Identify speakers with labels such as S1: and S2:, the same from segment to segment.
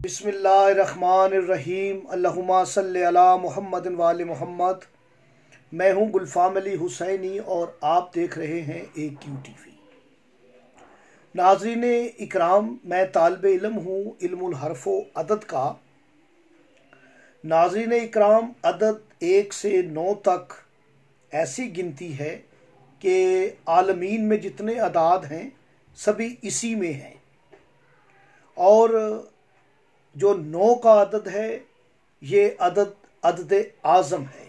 S1: बिस्मिल्लाहिर्रहमानिर्रहीम। अल्लाहुम्मा सल्लि अला मुहम्मद व आले मुहम्मद। मैं हूँ गुलफ़ाम अली हुसैनी और आप देख रहे हैं AQ TV। नाज़रीन इकराम, मैं तालिब इल्म हूँ इल्मुल हर्फ़ व अदद का। नाज़रीन इकराम, अदद 1 से 9 तक ऐसी गिनती है कि आलमीन में जितने अदाद हैं सभी इसी में हैं, और जो 9 का अदद है ये अदद आज़म है।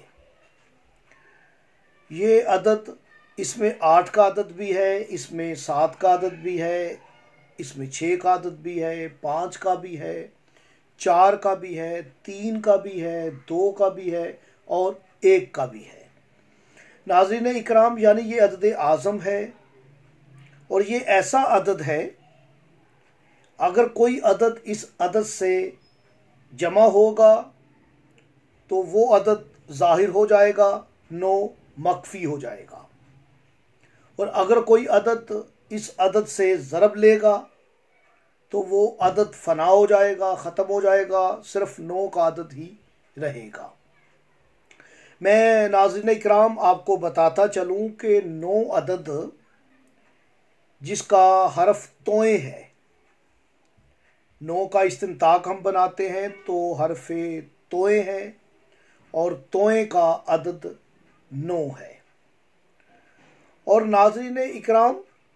S1: ये अदद, इसमें 8 का अदद भी है, इसमें 7 का अदद भी है, इसमें 6 का अदद भी है, 5 का भी है, 4 का भी है, 3 का भी है, 2 का भी है और 1 का भी है। नाज़रीन इकराम, यानी ये अदद आज़म है और ये ऐसा अदद है, अगर कोई अदद इस अदद से जमा होगा तो वो अदद ज़ाहिर हो जाएगा, 9 मख्फी हो जाएगा, और अगर कोई अदद इस अदद से ज़रब लेगा तो वो अदद फ़ना हो जाएगा, ख़त्म हो जाएगा, सिर्फ 9 का अदद ही रहेगा। मैं नाज़रीन इकराम आपको बताता चलूँ कि 9 अदद जिसका हरफ तोए है, 9 का इस्तिंताक हम बनाते हैं तो हरफ तोए है और तोए का अदद 9 है। और नाज़रीन इकराम,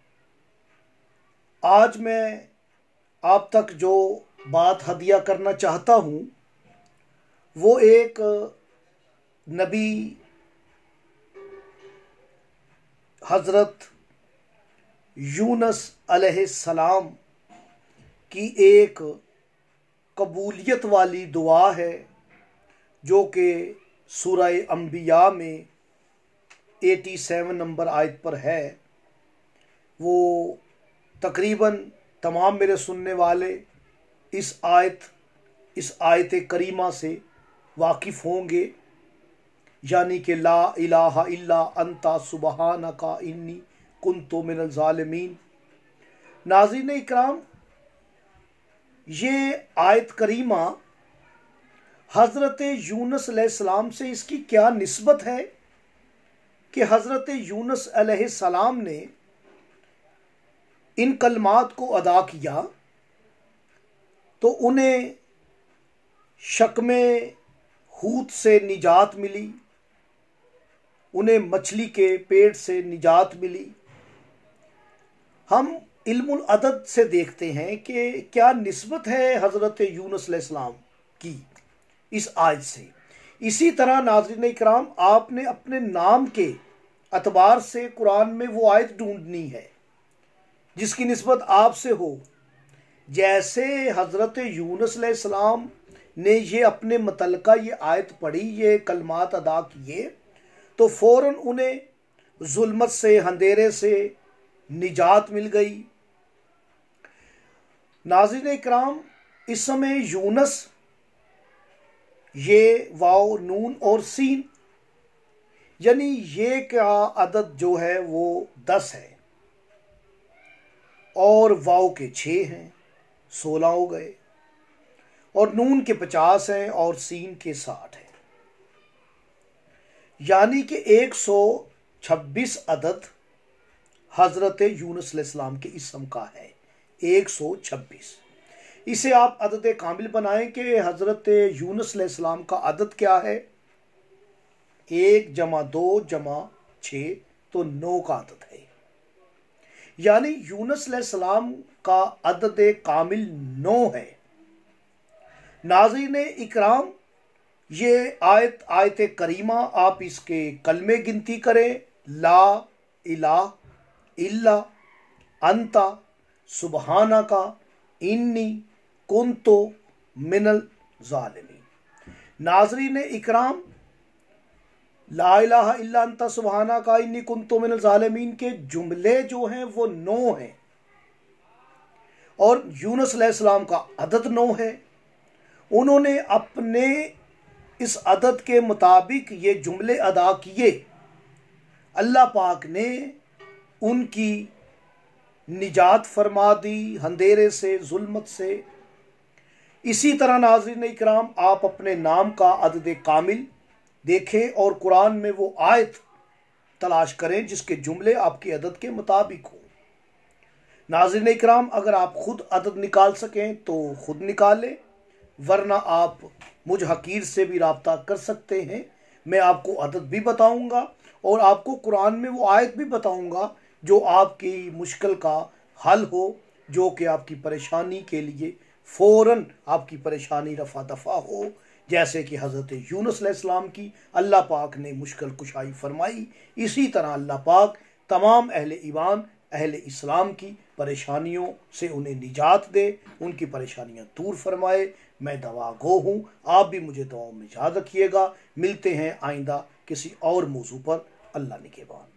S1: आज मैं आप तक जो बात हदिया करना चाहता हूँ वो एक नबी हज़रत यूनुस अलैहिस्सलाम की एक कबूलियत वाली दुआ है, जो कि सूरह अंबिया में 87 नंबर आयत पर है। वो तकरीबन तमाम मेरे सुनने वाले इस आयत करीमा से वाकिफ़ होंगे, यानी कि ला इलाहा इल्ला अंता सुबहानका इन्नी कुन्तु मिनल ज़ालिमीन। नाज़रीन इकराम, ये आयत करीमा हज़रत यूनुस अलैहिस्सलाम से इसकी क्या निस्बत है कि हज़रत यूनुस अलैहिस्सलाम ने इन कलमात को अदा किया तो उन्हें शकमे हूत से निजात मिली, उन्हें मछली के पेट से निजात मिली। हम इल्मुल अदद से देखते हैं कि क्या निस्बत है हज़रत यूनुस अलैहिस्सलाम की इस आयत से। इसी तरह नाज़रीन इकराम, आपने अपने नाम के अतबार से कुरान में वो आयत ढूंढनी है जिसकी निस्बत आपसे हो। जैसे हज़रत यूनुस अलैहिस्सलाम ने ये अपने मतलका ये आयत पढ़ी, ये कलमात अदा किए, तो फ़ौरन उन्हें जुल्मत से, अंधेरे से निजात मिल गई। नाज़रीन इकराम, इस समय यूनुस, ये वाव नून और सीन, यानी ये का अदद जो है वो 10 है और वाव के 6 हैं, 16 हो गए, और नून के 50 हैं और सीन के 60 हैं, यानी कि 126 अदद हज़रत यूनुस अलैहिस्सलाम के इस्म का है। 126। इसे आप अदद कामिल बनाएं कि हज़रत यूनुस अलैहिस्सलाम का अदद क्या है। 1 + 2 + 6 तो 9 का अदद है, यानी यूनुस अलैहिस्सलाम का अदद कामिल 9 है। नाज़रीन इकराम, ये आयत करीमा, आप इसके कलमे गिनती करें। ला इलाहा इल्ला अंता सुबहानका इन्नी कुन्तु मिनल ज़ालिमीन। नाज़रीन इकराम, ला इलाहा इल्ला अंता सुबहानका इन्नी कुन्तु मिनल ज़ालिमीन के जुमले जो हैं वो 9 हैं और यूनुस अलैहिस्सलाम का अदद 9 है। उन्होंने अपने इस अदद के मुताबिक ये जुमले अदा किए। अल्लाह पाक ने उनकी निजात फरमा दी अंधेरे से, जुल्मत से। इसी तरह नाज़रीन इकराम, आप अपने नाम का अदद कामिल देखें और कुरान में वो आयत तलाश करें जिसके जुमले आपके अदद के मुताबिक हो। नाज़रीन इकराम, अगर आप खुद अदद निकाल सकें तो खुद निकालें, वरना आप मुझ हकीर से भी राब्ता कर सकते हैं। मैं आपको अदद भी बताऊंगा और आपको कुरान में वो आयत भी बताऊंगा जो आपकी मुश्किल का हल हो, जो कि आपकी परेशानी के लिए फ़ौरन आपकी परेशानी रफ़ा दफ़ा हो। जैसे कि हज़रत यूनुस अलैहिस्सलाम की अल्लाह पाक ने मुश्किल कुशाई फरमाई, इसी तरह अल्लाह पाक तमाम अहले ईमान अहले इस्लाम की परेशानियों से उन्हें निजात दे, उनकी परेशानियां दूर फरमाए। मैं दवा गो हूँ, आप भी मुझे दुआओं में याद रखिएगा। मिलते हैं आइंदा किसी और मौजू पर। अल्लाह निगहबान।